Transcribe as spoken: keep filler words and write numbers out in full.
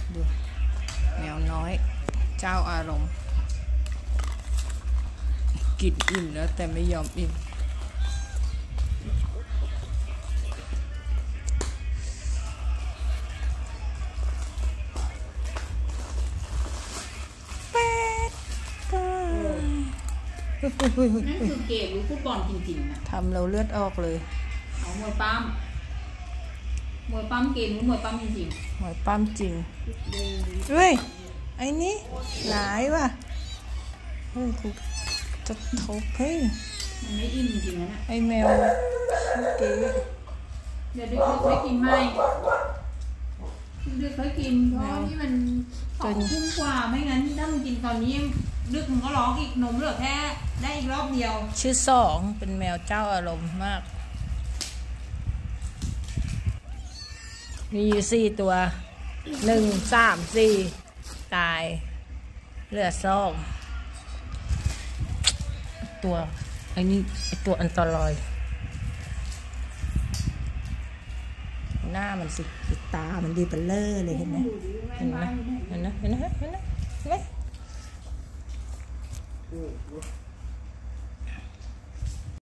ดูแมวน้อยเจ้าอารมณ์กินอิ่มแล้วแต่ไม่ยอมอิ่มนั่นคือเกมรู้ฟุตบอลจริงๆนะทำเราเลือดออกเลยเอามวยปั้มมวยปั้มเกมรู้มวยปั้มจริงๆมวยปั้มจริงเฮ้ยไอ้นี่หลายว่ะเฮ้ยกูจะทบเฮ้ยมันไม่อิ่มจริงๆนะไอ้แมวเมื่อกี้เดี๋ยวดึกๆค่อยกินไหมดึกๆค่อยกินเพราะนี่มันสองทุ่มกว่าไม่งั้นถ้ามันกินตอนนี้ดึกมันก็ร้องอีกนมเหลือแค่ได้อีกรอบเดียวชื่อสองเป็นแมวเจ้าอารมณ์มากมีอยู่สี่ตัวหนึ่งสามสี่ตายเหลือสองตัวไอ้นี่ไอ้ตัวอันตรายหน้ามันสิตามันดีเบลเลอร์เลยเห็นไหมเห็นไหมเห็นไหมเห็นไหมเห็นไหมเห็นไหม